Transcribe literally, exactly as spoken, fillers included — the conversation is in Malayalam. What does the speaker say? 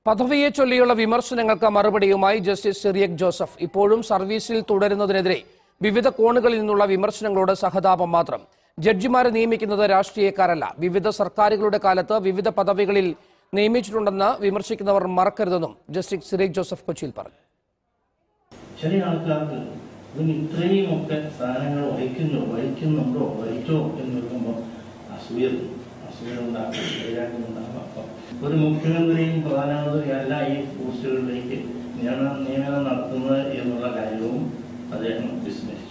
പദവിയെ ചൊല്ലിയുള്ള വിമർശനങ്ങൾക്ക് മറുപടിയുമായി ജസ്റ്റിസ് സിറിയക് ജോസഫ്. ഇപ്പോഴും സർവീസിൽ തുടരുന്നതിനെതിരെ വിവിധ കോണുകളിൽ നിന്നുള്ള വിമർശനങ്ങളോട് സഹതാപം മാത്രം. ജഡ്ജിമാരെ നിയമിക്കുന്നത് രാഷ്ട്രീയക്കാരല്ല. വിവിധ സർക്കാരുകളുടെ കാലത്ത് വിവിധ പദവികളിൽ നിയമിച്ചിട്ടുണ്ടെന്ന് വിമർശിക്കുന്നവർ മറക്കരുതെന്നും ജസ്റ്റിസ് സിറിയക് ജോസഫ് കൊച്ചിയിൽ പറഞ്ഞു. ചില ആൾക്കാർക്ക് ഇത്രയും ഒക്കെ സ്ഥാനങ്ങൾ വഹിക്കുന്നു വഹിക്കുന്നുണ്ടോ വഹിച്ചോ എന്ന് നോക്കുമ്പോൾ അസൂയ അസൂയ ഉണ്ടാകും. ഒരു മുഖ്യമന്ത്രിയും പ്രധാനമന്ത്രിയും അല്ല ഈ പോസ്റ്റുകളിലേക്ക് നിയമനം നടത്തുന്നത് എന്നുള്ള കാര്യവും അദ്ദേഹം വിസ്മരിച്ചു.